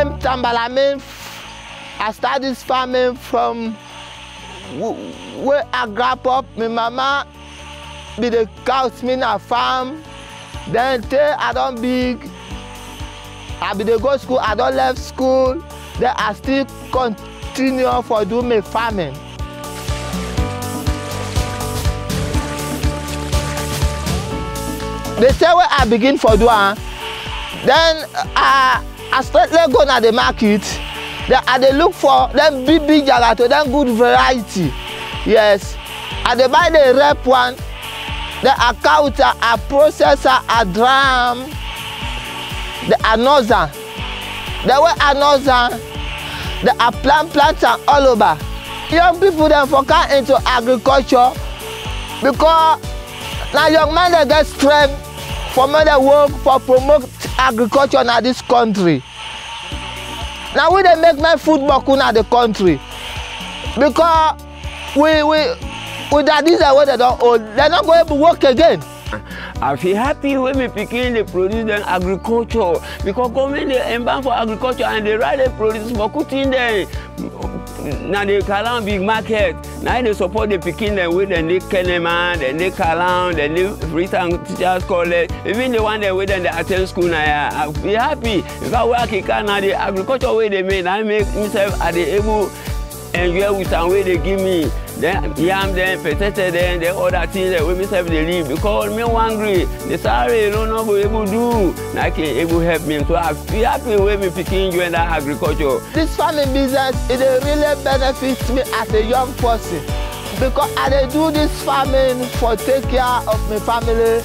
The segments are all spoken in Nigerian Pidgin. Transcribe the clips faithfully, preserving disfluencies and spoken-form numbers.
name Tamba Lamin. I started farming from where I grew up. My mama be the cows me na farm. Then till I don't big, I be the go school. I don't left school. Then I still continue for do my farming. They say where I begin for do uh, then I I start like go to the market. Then I they look for them big big gelato, then good variety. Yes, I they buy the rep one, the counter, a processor, a drum, the another, the way another, the a plant plants and all over. Young people then focus into agriculture because now young men they get strength for me they work for promote agriculture in this country. Now we they make my food back in the country because we we with that this is what they don't own. They're not going to work again. I feel happy when we begin to produce the agriculture because government they embark for agriculture and they rather produce for cooking them. Now they Kailahun big market. Now they support the picking them with the Nick Kenneman, the Nick Kailahun, the Nick Freetown Teachers College. Even the one that with them they attend school now. I be happy if I work in Canada. The agriculture way they make, I make myself at the able enjoy with some way they give me. Then yam them, potato them, the other things that we myself they live because me hungry. The salary don't know be able to do. Now I can able help me. So I feel happy when me picking enjoy that agriculture. This farming business it really benefits me as a young person because I they do this farming for take care of my family.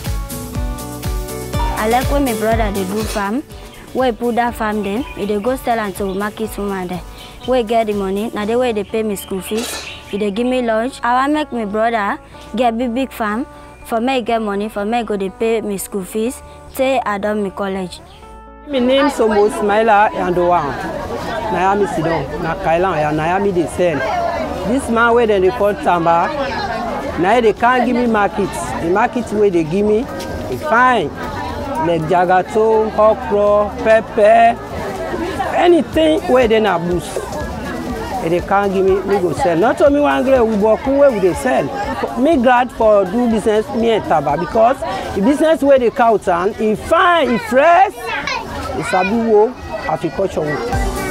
I like when my brother they do farm. Where put that farm then, they go sell until market woman there. Where get the money, now the way they pay me school fees. If they give me lunch, I want make my brother get big big farm for me get money for me go they pay me school fees till I done my college. My name is almost Smaila Yandowan. Nayami Sidon, na Kailahun, and Nayami they sell. This man where they call Tamba, now they can't give me markets. The market where they give me is fine. Like jagato, okra, pepper, anything where they na boost. They can't give me, me go sell. Not only one grade, we work where we they sell. Me glad for do business me and Tamba because the business where they count on, it's fine, it's fresh, it's a big work, agriculture work.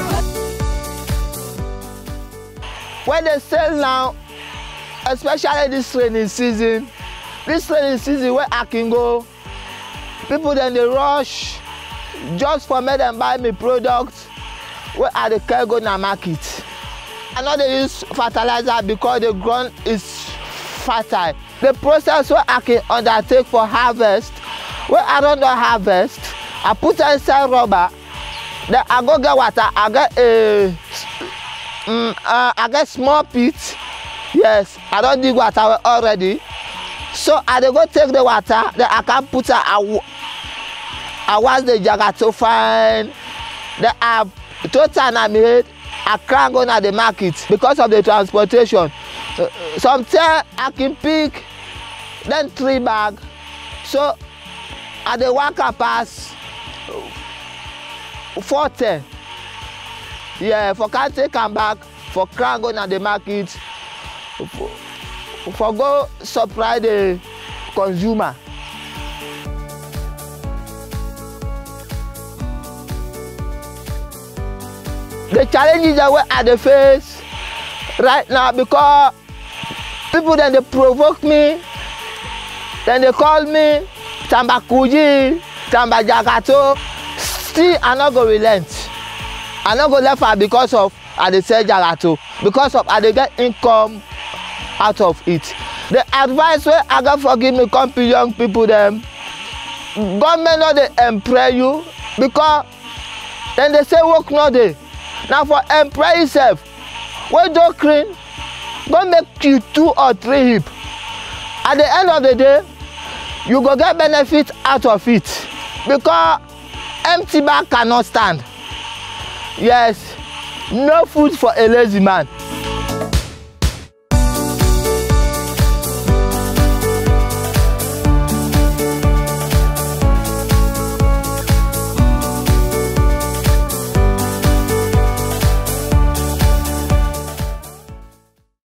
When they sell now, especially this rainy season, this rainy season where I can go, people then they rush just for me them buy me products where I the can go na market. I know they use fertilizer because the ground is fertile. The process where I can undertake for harvest, where I don't do harvest, I put inside rubber, then I go get water, I get a, um, uh, I get small pit. Yes, I don't dig water already. So I dey go take the water, then I can put a, I, I wash the jagato fine, then I total I made. I can't go to the market because of the transportation. Uh, sometimes I can pick then three bags. So at the worker pass forty. Yeah, for can't take them back, for can't go to the market, for, for go supply the consumer. The challenges that we at the face right now because people then they provoke me, then they call me Tamba Kuji, Tamba Jagato. Still I not go relent. I not go left her because of I they sell Jagato, because of I they get income out of it. The advice where I got for give me come to young people them, government not they employ you because then they say work no day. Now for employ yourself, when don't clean, go make you two or three hip. At the end of the day, you go get benefit out of it because empty bag cannot stand. Yes, no food for a lazy man.